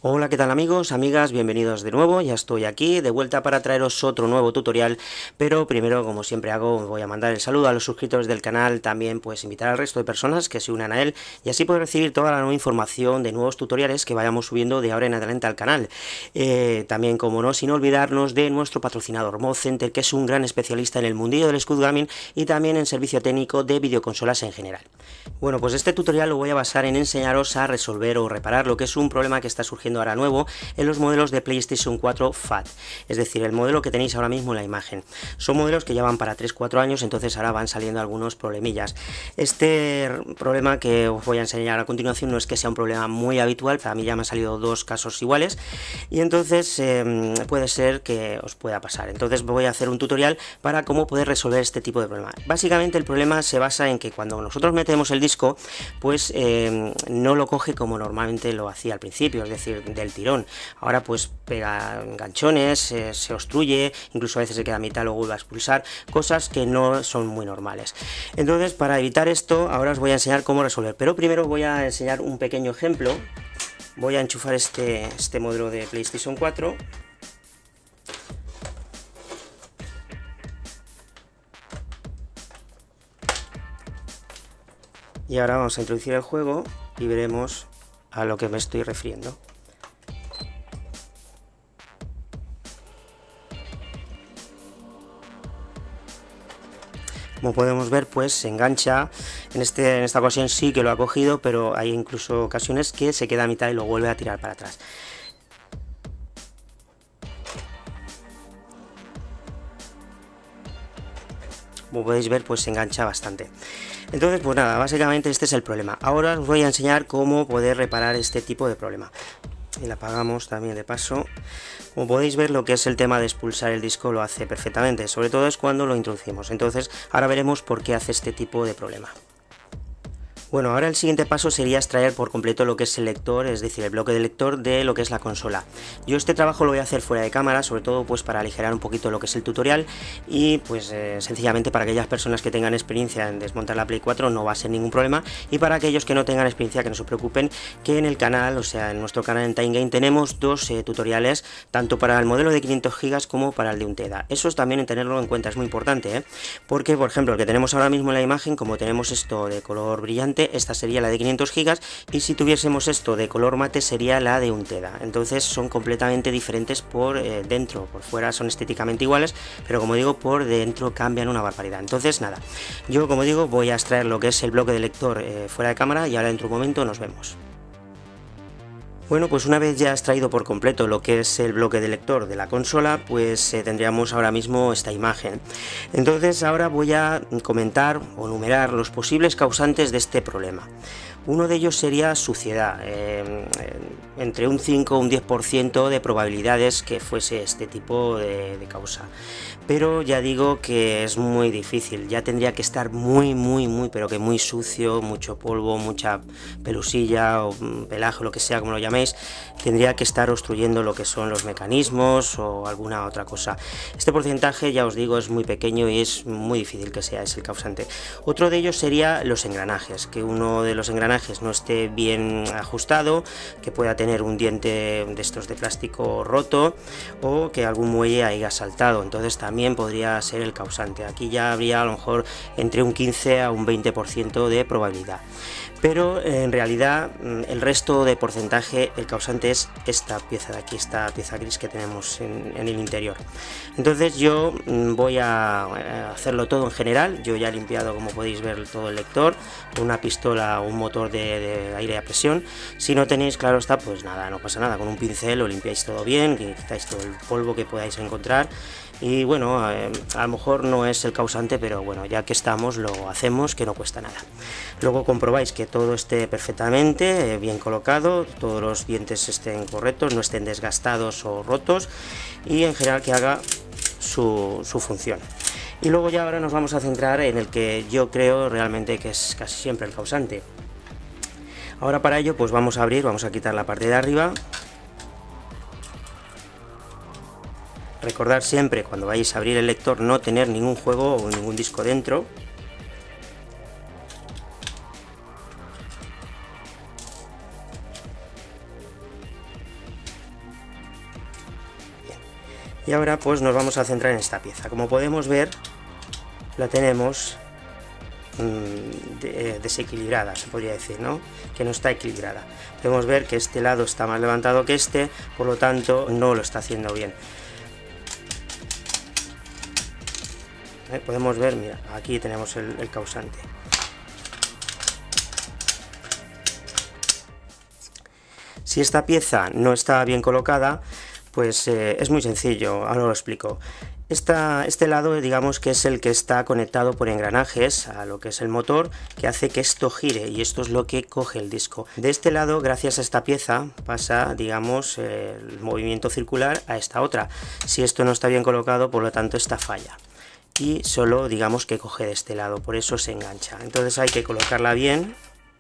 Hola, ¿qué tal amigos, amigas? Bienvenidos de nuevo, ya estoy aquí de vuelta para traeros otro nuevo tutorial, pero primero, como siempre hago, voy a mandar el saludo a los suscriptores del canal, también pues invitar al resto de personas que se unan a él y así poder recibir toda la nueva información de nuevos tutoriales que vayamos subiendo de ahora en adelante al canal. También, como no, sin olvidarnos de nuestro patrocinador Mod Center, que es un gran especialista en el mundillo del Scud Gaming y también en servicio técnico de videoconsolas en general. Bueno, pues este tutorial lo voy a basar en enseñaros a resolver o reparar lo que es un problema que está surgiendo ahora nuevo en los modelos de PlayStation 4 FAT, es decir, el modelo que tenéis ahora mismo en la imagen. Son modelos que ya van para 3-4 años, entonces ahora van saliendo algunos problemillas. Este problema que os voy a enseñar a continuación no es que sea un problema muy habitual, para mí ya me han salido dos casos iguales y entonces puede ser que os pueda pasar. Entonces voy a hacer un tutorial para cómo poder resolver este tipo de problema. Básicamente el problema se basa en que cuando nosotros metemos el disco, pues no lo coge como normalmente lo hacía al principio, es decir, del tirón. Ahora pues pega enganchones, se obstruye, incluso a veces se queda a mitad, lo vuelve a expulsar, cosas que no son muy normales. Entonces, para evitar esto, ahora os voy a enseñar cómo resolver, pero primero voy a enseñar un pequeño ejemplo. Voy a enchufar este modelo de PlayStation 4. Y ahora vamos a introducir el juego y veremos a lo que me estoy refiriendo. Como podemos ver, pues se engancha. En esta ocasión sí que lo ha cogido, pero hay incluso ocasiones que se queda a mitad y lo vuelve a tirar para atrás. Como podéis ver, pues se engancha bastante. Entonces, pues nada, básicamente este es el problema. Ahora os voy a enseñar cómo poder reparar este tipo de problema. Y la apagamos también de paso. Como podéis ver, lo que es el tema de expulsar el disco lo hace perfectamente, sobre todo es cuando lo introducimos. Entonces, ahora veremos por qué hace este tipo de problema. Bueno, ahora el siguiente paso sería extraer por completo lo que es el lector, es decir, el bloque de lector de lo que es la consola. Yo este trabajo lo voy a hacer fuera de cámara, sobre todo pues para aligerar un poquito lo que es el tutorial y pues sencillamente para aquellas personas que tengan experiencia en desmontar la Play 4 no va a ser ningún problema, y para aquellos que no tengan experiencia que no se preocupen, que en el canal, o sea en nuestro canal en Time Game tenemos dos tutoriales, tanto para el modelo de 500 GB como para el de 1 TB. Eso es también en tenerlo en cuenta, es muy importante, porque por ejemplo el que tenemos ahora mismo en la imagen, como tenemos esto de color brillante, esta sería la de 500 GB y si tuviésemos esto de color mate sería la de 1 TB. Entonces son completamente diferentes por dentro, por fuera son estéticamente iguales, pero como digo, por dentro cambian una barbaridad. Entonces nada, yo como digo voy a extraer lo que es el bloque de lector fuera de cámara y ahora dentro de un momento nos vemos. Bueno, pues una vez ya extraído por completo lo que es el bloque de lector de la consola, pues tendríamos ahora mismo esta imagen. Entonces ahora voy a comentar o numerar los posibles causantes de este problema. Uno de ellos sería suciedad, entre un 5 o un 10% de probabilidades que fuese este tipo de causa. Pero ya digo que es muy difícil, ya tendría que estar muy, pero que muy sucio, mucho polvo, mucha pelusilla o pelaje, lo que sea, como lo llaméis, tendría que estar obstruyendo lo que son los mecanismos o alguna otra cosa. Este porcentaje, ya os digo, es muy pequeño y es muy difícil que sea ese el causante. Otro de ellos sería los engranajes, que uno de los engranajes no esté bien ajustado, que pueda tener un diente de estos de plástico roto o que algún muelle haya saltado, entonces también podría ser el causante. Aquí ya habría a lo mejor entre un 15 a un 20% de probabilidad, pero en realidad el resto de porcentaje, el causante es esta pieza de aquí, esta pieza gris que tenemos en el interior. Entonces yo voy a hacerlo todo en general. Yo ya he limpiado, como podéis ver, todo el lector con una pistola o un motor de aire a presión. Si no tenéis, claro está, pues nada, no pasa nada, con un pincel lo limpiáis todo bien, que quitáis todo el polvo que podáis encontrar. Y bueno, a lo mejor no es el causante, pero bueno, ya que estamos lo hacemos, que no cuesta nada. Luego comprobáis que todo esté perfectamente bien colocado, todos los dientes estén correctos, no estén desgastados o rotos y en general que haga su función. Y luego ya ahora nos vamos a centrar en el que yo creo realmente que es casi siempre el causante. Ahora para ello pues vamos a abrir, vamos a quitar la parte de arriba. Recordad siempre cuando vayáis a abrir el lector no tener ningún juego o ningún disco dentro. Y ahora pues nos vamos a centrar en esta pieza. Como podemos ver, la tenemos desequilibrada, se podría decir, ¿no? Que no está equilibrada. Podemos ver que este lado está más levantado que este, por lo tanto no lo está haciendo bien. Podemos ver, mira, aquí tenemos el causante. Si esta pieza no está bien colocada, pues es muy sencillo, ahora lo explico. Este lado, digamos que es el que está conectado por engranajes a lo que es el motor, que hace que esto gire, y esto es lo que coge el disco. De este lado, gracias a esta pieza, pasa, digamos, el movimiento circular a esta otra. Si esto no está bien colocado, por lo tanto, esta falla. Y solo, digamos, que coge de este lado, por eso se engancha. Entonces hay que colocarla bien.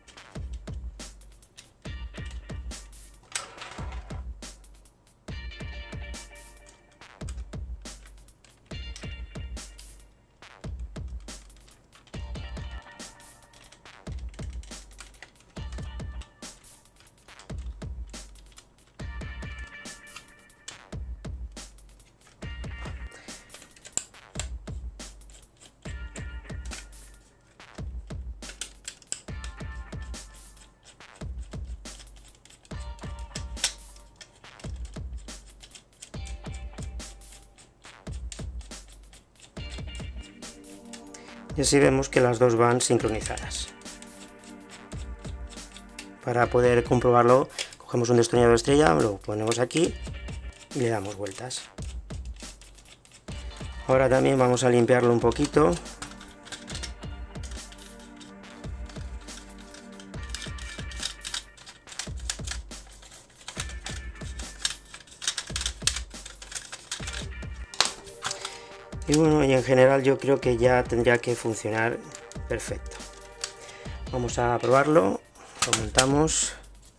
Y así vemos que las dos van sincronizadas. Para poder comprobarlo, cogemos un destornillador estrella, lo ponemos aquí y le damos vueltas. Ahora también vamos a limpiarlo un poquito. Y bueno, y en general yo creo que ya tendría que funcionar perfecto. Vamos a probarlo, lo montamos.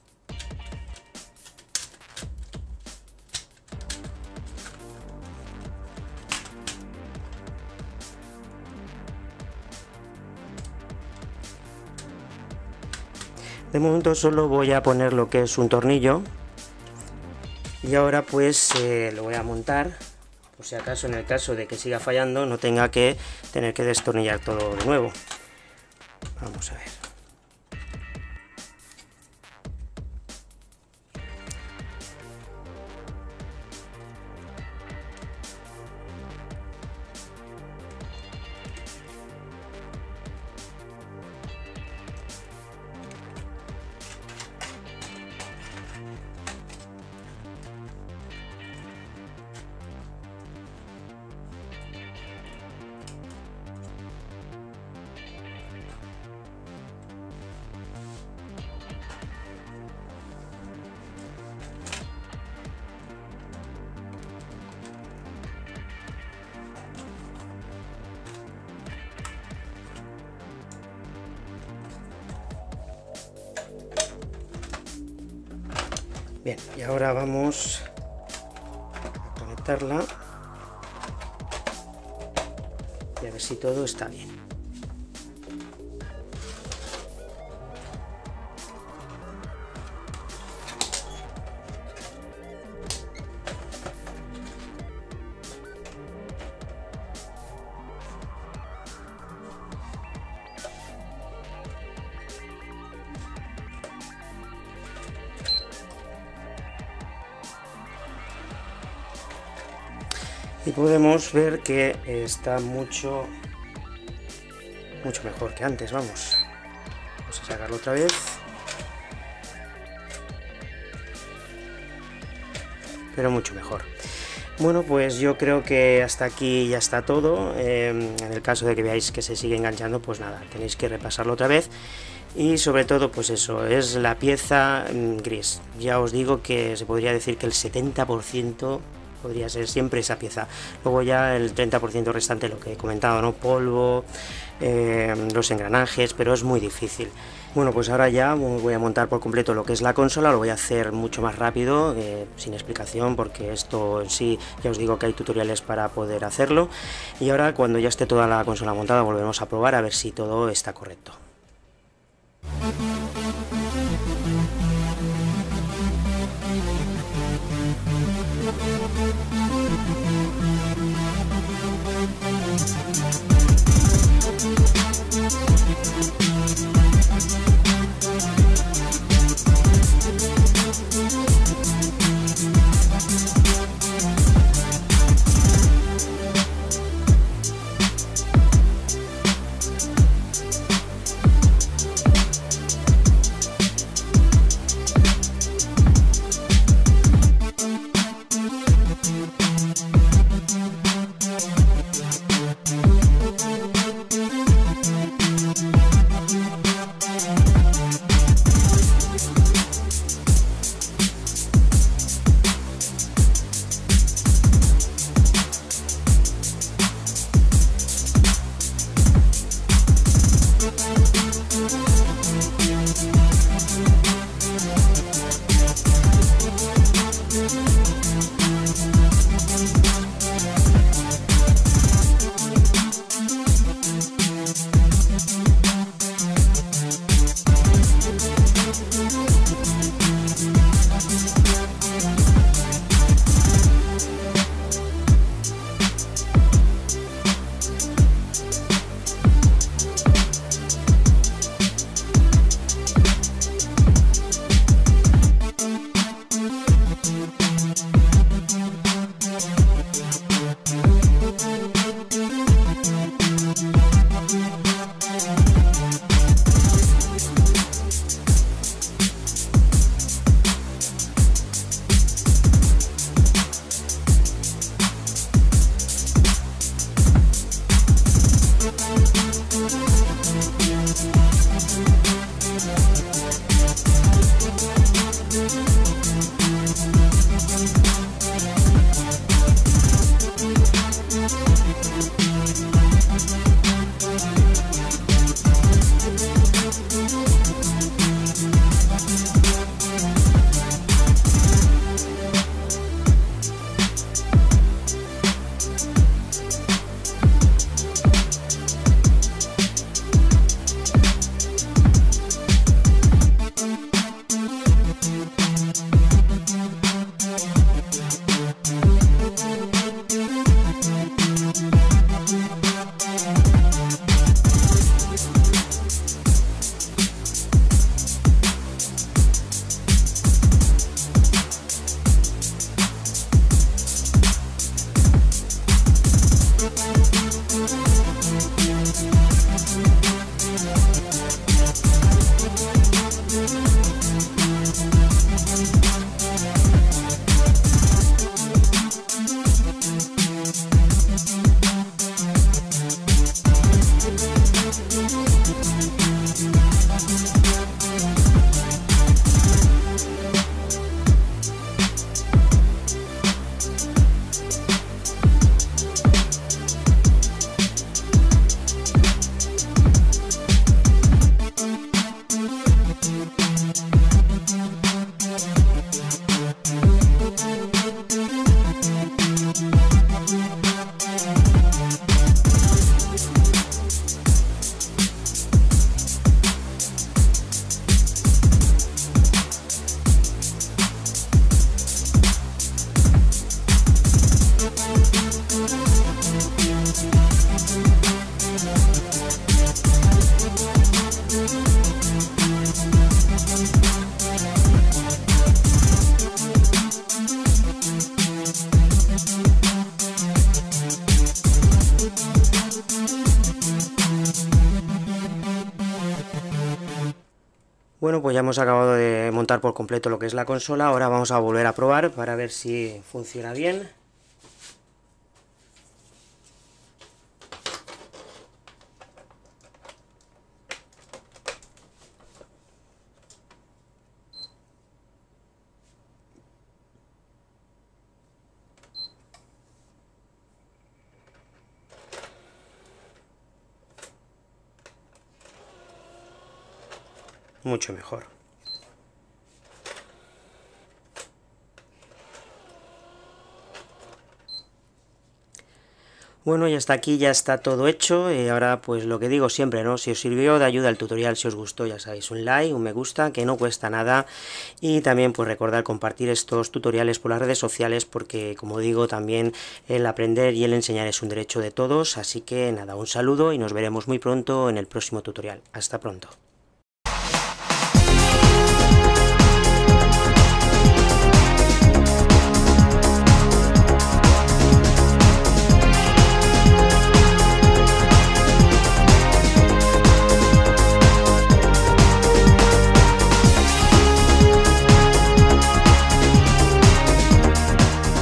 De momento solo voy a poner lo que es un tornillo. Y ahora pues lo voy a montar. Por si acaso, en el caso de que siga fallando, no tenga que tener que destornillar todo de nuevo. Vamos a ver. Bien, y ahora vamos a conectarla y a ver si todo está bien. Y podemos ver que está mucho mejor que antes. Vamos a sacarlo otra vez. Pero mucho mejor. Bueno, pues yo creo que hasta aquí ya está todo. En el caso de que veáis que se sigue enganchando, pues nada, tenéis que repasarlo otra vez. Y sobre todo, pues eso, es la pieza gris. Ya os digo que se podría decir que el 70% podría ser siempre esa pieza. Luego ya el 30% restante, lo que he comentado, ¿no? Polvo, los engranajes, pero es muy difícil. Bueno, pues ahora ya voy a montar por completo lo que es la consola. Lo voy a hacer mucho más rápido, sin explicación, porque esto en sí, ya os digo que hay tutoriales para poder hacerlo. Y ahora, cuando ya esté toda la consola montada, volvemos a probar a ver si todo está correcto. Bueno, pues ya hemos acabado de montar por completo lo que es la consola. Ahora vamos a volver a probar para ver si funciona bien. Mucho mejor. Bueno, y hasta aquí ya está todo hecho. Ahora pues lo que digo siempre, ¿no? Si os sirvió de ayuda el tutorial, si os gustó, ya sabéis, un like, un me gusta, que no cuesta nada. Y también pues recordar compartir estos tutoriales por las redes sociales, porque como digo, también el aprender y el enseñar es un derecho de todos. Así que nada, un saludo y nos veremos muy pronto en el próximo tutorial. Hasta pronto.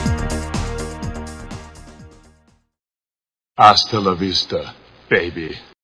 Hasta la vista, baby.